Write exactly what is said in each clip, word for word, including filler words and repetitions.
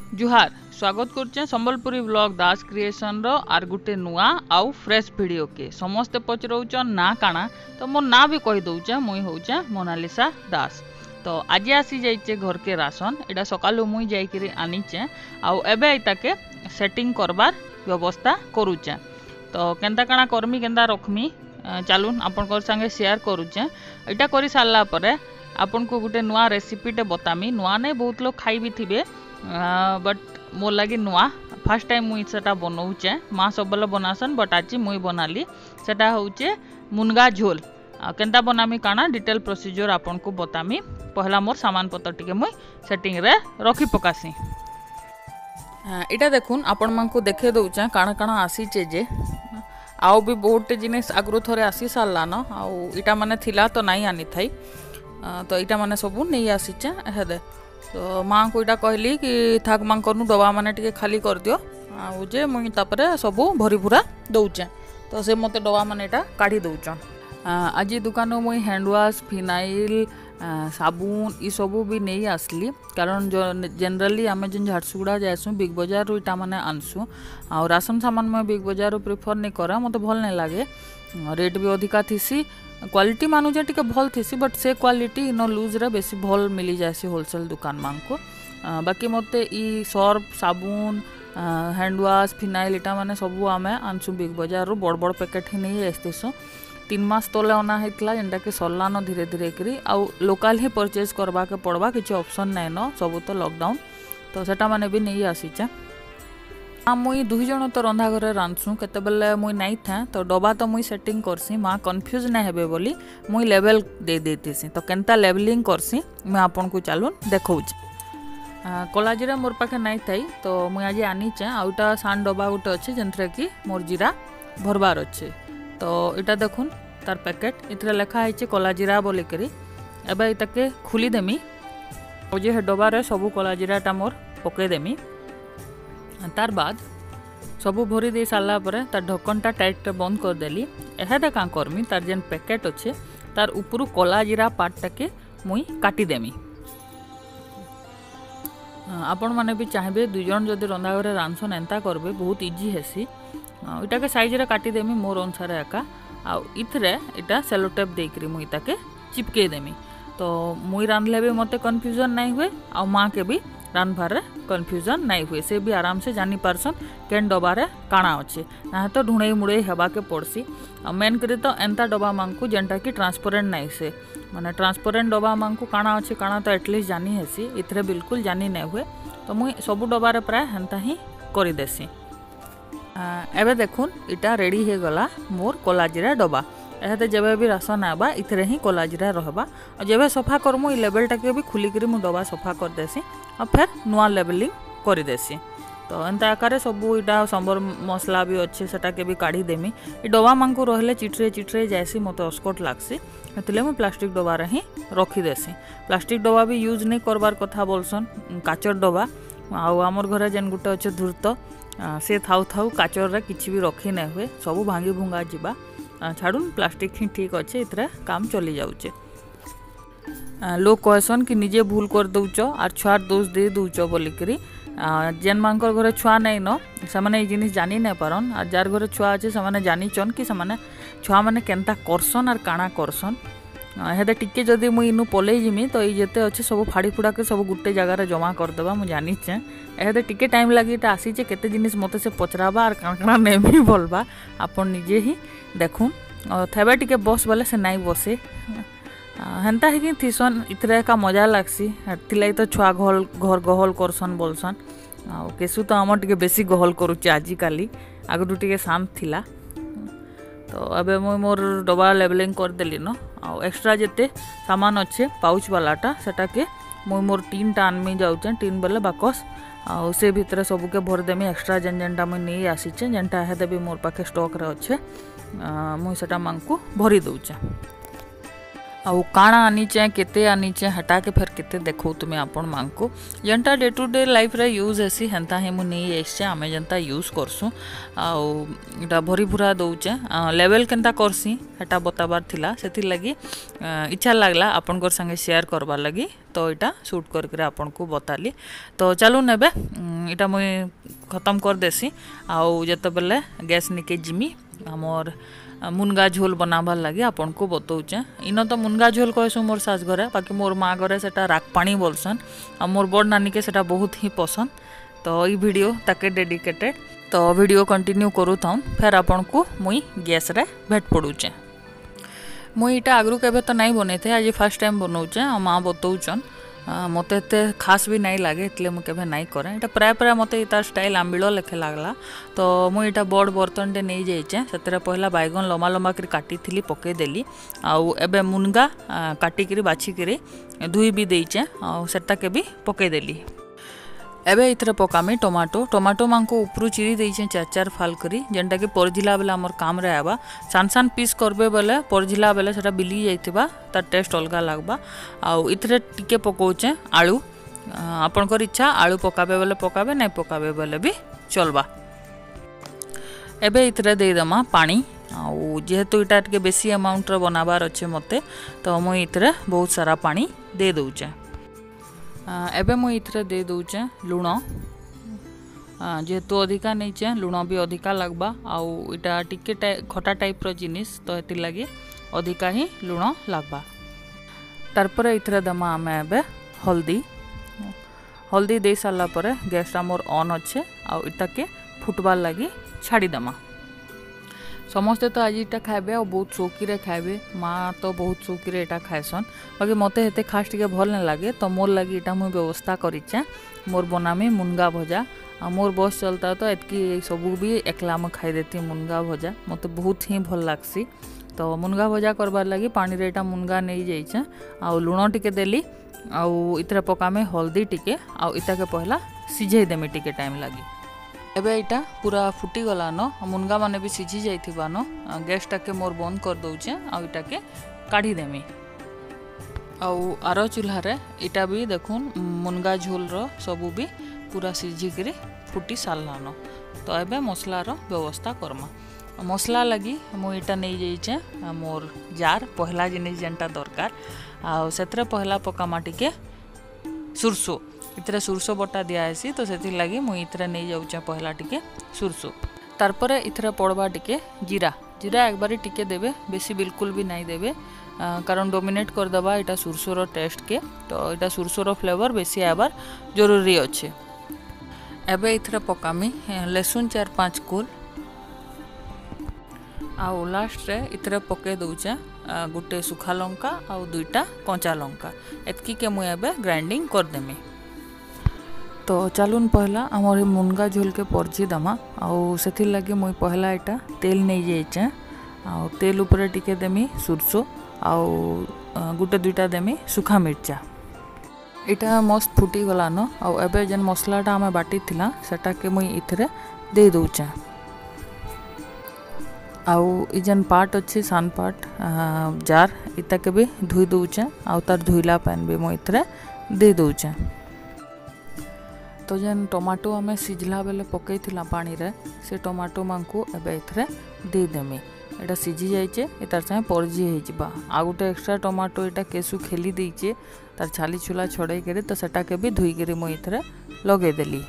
जुहार स्वागत करचे Sambalpuri blog Das creation रो आर गुटे नुआ आउ फ्रेश वीडियो के समस्ते पचरौचन ना काना तो मोर ना भी कहि दउचे मुई होचे मोनालिसा दास। तो आज आसी जाइचे घर के राशन एटा सकालु मुई जाई करी आनीचे आउ एबे इताके सेटिंग करबार व्यवस्था करूचे। तो केंता काना करमी केंता रखमी चलून आपन संगे शेयर करूचे। एटा करी सारला परे आपन को गुटे नुआ रेसिपीटे बतामी। नुआ नहीं बहुत लोग खाई भी थिबे बट मोर लगी नुआ फर्स्ट टाइम मुई सेटा बनाऊचे। माँ सब बेले बनासन बट आज मुई बनाली सेटा होचे मुनगा झोल। केंता बनामी काना डिटेल प्रोसीजर आपन को बतामी। पहला मोर सामान पत्र टिके मुई सेटिंग रे रखी पकासी। इटा देखुन आपण मान को देखे दउचे काना काना आसीचे जे आउ भी बहुत जिनिस आगु थरे आसी सारला न आउ इटा माने थिला तो नहीं आनी थाई तो इटा माने सबू नहीं आसीचे हेदे। तो माँ को इटा कहली कि थाक माँ करनु डबा माने टिके खाली कर दियो आउ जे मुई तापरे सबू भरी भूरा दउचे। तो से मते डबा माने इटा काढी दउचन। आज दुकान मुई हैंड वाश फिनाइल साबुन ई सबू भी नहीं आसली कारण जो जनरली आम जो झारसुगुड़ा जाएसु बिग बजार इटा माने आनसु आ राशन सामान में बिग बजार प्रिफर नहीं करा मत भल नहीं लगे। रेट भी अधिका थीसी क्वालिटी मानुजे टिके भल थीसी बट से क्वालिटी इन लूज रे बेसी भल मिली जासी होलसेल दुकान मान को। बाकी मते ई सर्फ साबुन हैंड वाश फिनाइल इटा माने सबू आमे आनसु बिग बजार बड़ बड़ पैकेट ही नहीं आसतीसु। तीन मास तले अना होता जेनटा कि सरलान धीरे धीरे करी आउ लोकाल ही परचेज करवा के पड़वा किसी ऑप्शन नहीं न सब तो लॉकडाउन तो सेटा माने भी नहीं आसीचे। हाँ मुई दुई जन तो रंधा घरे रांधसु केते बेले मुई नहीं था तो डबा तो मुई सेटिंग करसी माँ कन्फ्यूज नहीं हेबे बोली मुई लेवल दे देतीसी। तो केनता लेवलिंग करसी मैं आपन को चलून देखौछि। कला जीरा मोर पाखे नहीं थाई तो मुई आज आनीचे आउटा सान डबा गोटे अच्छे जेनथरे कि मोर जीरा भरबार अच्छे। तो इटा देखुन तार पैकेट इतरे लेखा है कला जीरा बोली करी एबे इताके खुली देमी जे डबा रे सबू कला जीराटा मोर पके देमी। तार बाद सबू भरी दे सारला परे तार ढक्कनटा टाइट बंद कर देली। एहादे का करमी तार जेन पैकेट अच्छे तार उपरू कला जीरा पार्टटा के मुई काटी देमी। आपण माने भी चाहबे दुई जन जदि रंधा घरे रांधसन एंता करबे बहुत इजी हेसी। इटा के साइज रे काटी देमी मोर अनुसार एका आ इथरे इटा सेलो टेप देकरी मुई ताके चिपके देमी। तो मुई रांधले भी मते कन्फ्यूजन नहीं हुए आ माँ के भी रांधबार रे कन्फ्यूजन नहीं हुए से भी आराम से जानी पारसन केन डबा रे काଣା अच्छे ना तो ढूंढई मुड़ई हेबा के पड़सी। मेन करी तो एंता डबा मांगू जेनटा कि ट्रांसपेरेंट नहीं से माने ट्रांसपेरेंट डबा मांगू काଣା अच्छे काଣା तो एटलिस्ट जानी हेसी इथरे बिल्कुल जानी नहीं हुए। तो मुई सबू डबा रे प्राय हेंता ही करी देसी। एबे देखुन इटा रेडी हे गला मोर कला जीरा डबा। एहाते जेबे भी राशन आबा इथरे ही कला जीरा रहबा और जेबे सफा करमु ई लेवलटा के भी खुली करी मु डबा सफा कर देसी और फिर नुआ लेवलिंग कर देसी। तो एंता आकारे सबू इटा संबर मसला भी अच्छे सेटा के भी काढ़ी देमी। ई डबा मांकु रहले चिटरे चिटरे जैसी मते अस्कट लागसी हेतले मु प्लास्टिक डबा रे ही रखी देसी। प्लास्टिक डबा भी यूज नहीं करबार कथा बोलसन काचर डबा आउ आमर घरे जेन गुटे अच्छे धूर्त से थाउ थाउ काचर रे किछि भी रखी नहीं हुए सबू भांगी भुंगा जीवा छाड़ून प्लास्टिक ही ठीक अच्छे इतरे काम चली जाऊचे। लोग कहसन कि निजे भूल कर दउच आर छुआर दोष दे दउच बोलिकी जेन मानकर घरे छुआ नहीं न से जिनिस जानी नहीं पारन आर जार घरे छुआ अच्छे से जानीचन कि छुआ मैंने केनता करसन आर काଣା करसन। हेदे टिके जदि मुई इनु पलई जिमी तो ये जेते अच्छे सब फाड़ी फुड़ा के सब गुटे जगार जमा करदेवा मुझे जानीचे। एहादे टिके टाइम लगी इटा आसीचे केते जिनिस मते से पचराबा आर काଣା काଣା नेमी बोलबा आपन निजे ही देखुन थेबे टिके बस बोले से नहीं बसे हेन्ता ही थीसन इतरे का मजा लागसी। हेतिलाई तो छुआ घल घर गहल करसन बोलसन आ केसु तो आम टिके बेसी गहल करूचे आजिकाली आगु टिके शांत थिला। तो अबे मुई मोर डबा लेवलिंग कर देली न आ एक्स्ट्रा जेते सामान अच्छे पाउच वालाटा सेटा के मुई मोर टीन टा आनमी जाउचे टीन बेले बाकस आ से भितर सबू के भर देमी एक्स्ट्रा जेन जेनटा मुई नहीं आसीचे जेनटा हेदे भी मोर पाखे स्टॉक रे अच्छे मुई सेटा मांकु भरी दउचे। आउ काଣା आनीचे केते आनीचे हटा के फिर केते देखो तुम्हें आपण मांगको जेनटा डे टू डे लाइफ रे यूज हेसी हेन्ता ही मु नहीं एसचे आमे जेनता यूज करसु आउ इटा भरी भुरा दउचे लेवल केनता करसी हेटा बताबार थिला सेति लगी इच्छा लागला आपण कर संगे शेयर करबार लगी तो इटा शूट करके आपण को बताली। तो चलू नेबे इटा मुई खत्म कर देसी आउ जते बेले गैस निके जिमी हमर मुनगा झोल बनाबार लगे आपन को बतौचे। इन तो मुनगा झोल कहसु मोर सास घरे, बाकी मोर माँ घरे सेटा रागपाणी बोलसन आ मोर बड़ नानी के सेटा बहुत ही पसंद। तो ये वीडियो ताके डेडिकेटेड। तो वीडियो कंटिन्यू करू थाउन फिर आपन को मुई गैस रे भेट पड़ुचे। मुई इटा आगरू केबे तो नहीं बने थे, आज फर्स्ट टाइम बनाऊचे आ माँ बतौचन। मत एत खास भी नहीं लगे इसलिए मुझे केबे नहीं करे। इटा प्राय प्राय मत तार स्टाइल आंबिल लेखे लगला। तो मुई इटा बड़ बर्तन टे नहीं जाइचे, से पहला बैगन लम्बा लम्बा कर काटी थी पकईदेली आउ एबे मुनगा काटिकी बाछिकी धुई भी देचे आउ सेटा के भी पकईदेली। एबे इथरे पकामी टमाटो टमाटो मांको उपरू चिरी देइछे चार चार फाल करी, जेनटा कि परझिला बेले हमर काम रे आबा। सान सान पीस करबे बेले परझिला बेले सेटा बिली जाइतिबा, तार टेस्ट अलगा लागबा। आउ इथरे टिके पकोचे आलू, आपनकर इच्छा आलू पकाबे बेले पकाबे, नहीं पकाबे बेले भी चलबा। एबे इथरे दे दमा पानी आउ जेहेतु इटा टिके बेसी अमाउंट रे बनाबार अच्छे मते, तो मुई इथरे बहुत सारा पानी दे दउचे। एबे मुई इथरे दे दउचे लुण, जेहेतु अधिका नहींचे लुण भी अधिका लगबा आउ इटा टिके टाइ खटा टाइप रो जिनिस, तो एति लगी अधिका ही लुण लगबा। तारपर इथरे दमा आमे एबे हल्दी हल्दी दे सारा पर गैस मोर ऑन अच्छे आउ इटा के फुटबार लगी छाड़ी दमा। समस्ते तो आज इटा खाइबे और बहुत शौकीरे खाइबे, माँ तो बहुत शौकीरे इटा खाएसन, बाकी मते हेते खास टिके भल नहीं लगे। तो मोर लगी इटा मुई व्यवस्था करिचे, मोर बनामी मुनगा भजा आ मोर बस चलता तो एतकी सबू भी एकला में खाई देती मुनगा भजा, मते बहुत ही भल लागसी। तो मुनगा भजा करबार लगी पानी रे इटा मुनगा नहीं जाइचे आउ लुण टिके देली आउ इतरे पकामे हल्दी टिके आउ इटा के पहला सिझे देमी टिके टाइम लगी। एबे इटा पूरा फुटी गला न, मुनगा माने भी सिझी जाइथिबा न, गैस टाके मोर बंद कर दउचे आ इटा के काढ़ी देमी। आउ आरो चूल्हा रे इटा भी देखुन मुनगा झोल रो सबू भी पूरा सिझी करी फुटी सारला न। तो एबे मसला रो व्यवस्था करमा। मसला लगी मु इटा नहीं जाइचे मोर जार पहला जिनिस जेनटा दरकार आउ सेतरे पहला पकामा टिके सुरसो, इतरे सुरसो बटा दियासी, तो से लगी मुई इतरे नहीं जाऊचे पहला टिके सुरसो। तारपर इतरे पड़वा टिके जीरा जीरा एक बारी टिके देबे, बेसी बिल्कुल भी नहीं देबे, कारण डोमिनेट कर दबा इटा सुरसोर टेस्ट के। तो इटा सुरसोर फ्लेवर बेसी आबार जरूरी अच्छे। एबे इतरे पकामी लहसुन चार पाँच कोल आउ लास्ट रे इतरे पके दउचे गुटे सुखा लंका आउ दुईटा कंचा लंका, एतकी के मुई एबे ग्राइंडिंग कर देमी। तो चलुन पहला आमर मुनगा झोल के परझी दमा आउ से लगे मुई पहला इटा तेल नहीं जाइचे आउ तेल उपरे टिके देमी सुरसो आउ गुटे दुईटा देमी सुखा मिर्चा। इटा मस्त फुटी गला न आउ एबे जेन मसलाटा आमे बाटी थिला सेटा के मुई इथरे दे दउचे आउ इ जेन पार्ट अच्छे सान पार्ट जार इता के भी धुई दउचे आउ तार धुईला पैन भी मुई इथरे दे दउचे। तो जेन टमाटो आमे सिझला बेले पकई थिला पानी रे से टमाटो मांकु एबे इथरे दे देमी। एटा सिझी जाइचे तार संगे परझी हो जिबा। आ गुटे एक्स्ट्रा टमाटो एटा केसु खेली देइचे तार छाली छुला छड़ाई करे, तो सेटा के भी धुई करी मुई इथरे लगे देली।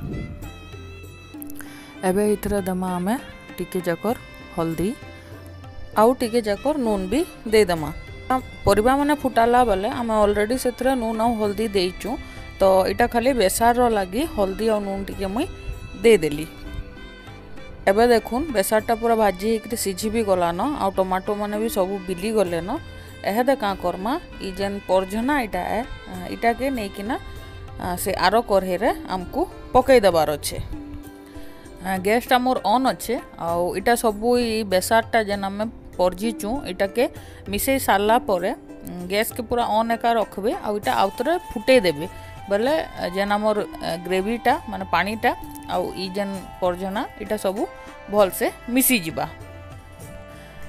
एबे इथरे दमा आमे टिके जाकर हल्दी आउ टिके जाकर नून भी दे दमा। परिबा माने फुटाला बेले आमे ऑलरेडी सेथरे नून आउ हल्दी देइचु, तो इटा खाली बेसार रो लगी हल्दी और नून टिके मुई दे देली। एबे देखुन बेसारटा पूरा भाजी होकर सिझी भी गला न आ टमाटो माने भी सब बिली गले न। एहेदे का करमा इ जेन परझना इटा है इटा के नहीं कि ना से आरो कढ़े रे हमको पकई देबार अच्छे। गैसटा मोर ऑन अच्छे आउ इटा सबू इ बेसारटा जेन आमे परझीचु इटा के मिसई सारला परे गैस के पूरा ऑन एका रखबे आउ इटा आउतरे फुटे देबे बेले जेन आमर ग्रेवीटा माने पानीटा आउ इ जेन परझना इटा सबू भल से मिसी जिबा।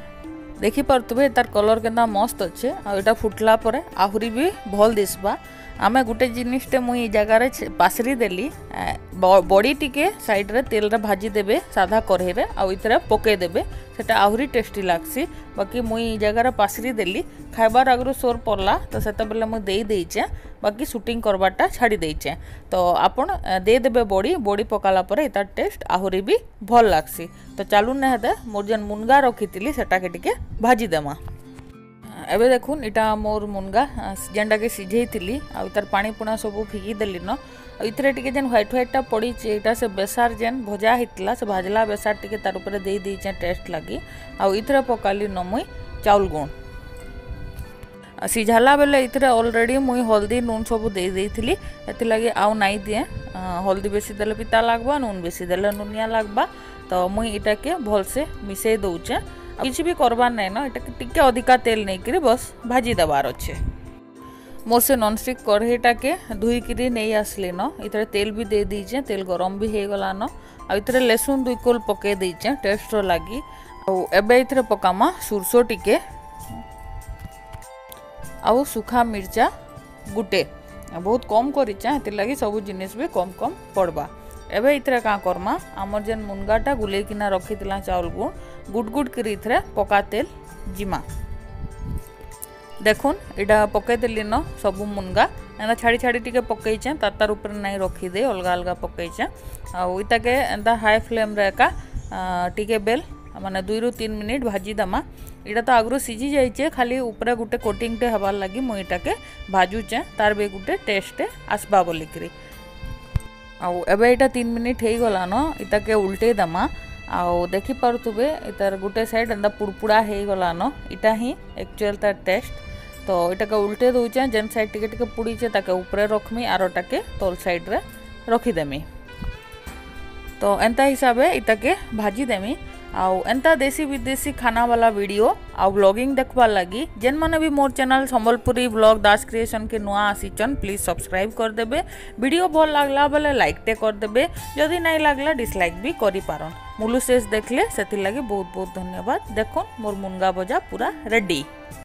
देखि पारतबे तार कलर केना मस्त अच्छे आ इटा फुटला परे आहुरी भी भल दिसबा आमे गोटे जिनिसटे मुई जगार पासरी देली बड़ी टिके साइड रे तेल रे भाजी देबे साधा कढ़ई रे आ इतरे पके देबे सेटा आहुरी टेस्टी लागसी। बाकी मुई जगार पासरी देली खाइबार आगु सोर पड़ला तो सेता बेले मुई देई देइचे बाकी शूटिंग करबाटा छाड़ी देइचे। तो आपण दे देबे बड़ी बड़ी पकाला परे इतार टेस्ट आहुरी भी भल लागसी। तो चालू ने हेदे मोर जेन मुनगा रखितिली सेटा के टिके भाजी देमा। एबे देखुन इटा मोर मुनगा जेनटा के सिझे थी आर पानी पुणा सब फिकी देली न इतरे टिके जेन व्हाइट व्हाइटा पड़ी एटा से बेसार जेन भजा होता से भाजला बेसार टिके तार ऊपर दे दीचे टेस्ट लगी आउ इतरे पकाली न मुई चाउल गुण सिझाला बेले इतरे ऑलरेडी मुई हल्दी नून सब दे देइथिली एति लगी आउ नाई दिए हल्दी बेसी देले पिता लागबा नून बेसी देले नुनिया लागबा। तो मुई इटा के भल से मिसई दउचे किसी भी करबार नहीं ना इटा टिके अधिका तेल नहीं करी बस भाजी देवार अच्छे। मोर से नॉनस्टिक कढ़ईटा के धुईकरी नहीं आसली न इतरे तेल भी दे दीचे तेल गरम भी हो गला न आ इतरे लहसुन दुई कोल पके दीचे टेस्ट लगी। एबे इतरे पकामा सुरसो टिके आउ सुखा मिर्चा गुटे बहुत कम करिचा हेति लगी सब जिनिस भी कम कम पड़बा। एबे इतरे का करमा आमर जेन मुनगाटा गुले किना रखितिला चाउल गुण गुड गुड करी इतरे पका तेल जिमा। देखुन इटा पके देली न सब मुनगा एना छाड़ी छाड़ी टिके पकईचे तार ऊपर नहीं रखी दे अलगा अलगा पकईचे आउ इता के एंता हाई फ्लेम रे का टिके बेल माने दुई रु तीन मिनिट भाजी दमा। इटा तो आगु सिझी जाइए खाली ऊपर गोटे कोटिंग टे हबार लगी मुई इटाके भाजुचे तार बे गोटे टेस्ट आसबा बोलिकरी आउ एबे इटा तीन मिनिट हो गला न इता के उल्टे दमा आउ देखि पारुथुबे इतार गोटे साइड एंदा पुड़पुड़ा हो गला न इटा ही एक्चुअल तार टेस्ट। तो इटा के उल्टे दउचे जेन साइड टिके टिके पुड़ीचे ताके ऊपर रखमी आरोटा के तल साइड रे रखीदेमी। तो एंता हिसाबे इता के भाजी देमी आउ एंता देसी विदेशी खाना वाला वीडियो आउ व्लॉगिंग देखबार लगी जेन माने भी मोर channel Sambalpuri vlog Das creation के नुआ आसीचन प्लीज सब्सक्राइब कर देबे। वीडियो भल लागला बेले लाइक टे कर देबे जदि नहीं लागला डिसलाइक भी करि पारन। मुलु शेष देखले सेति लगी बहुत बहुत धन्यवाद। देखो मोर मुनगा भजा पूरा रेडी।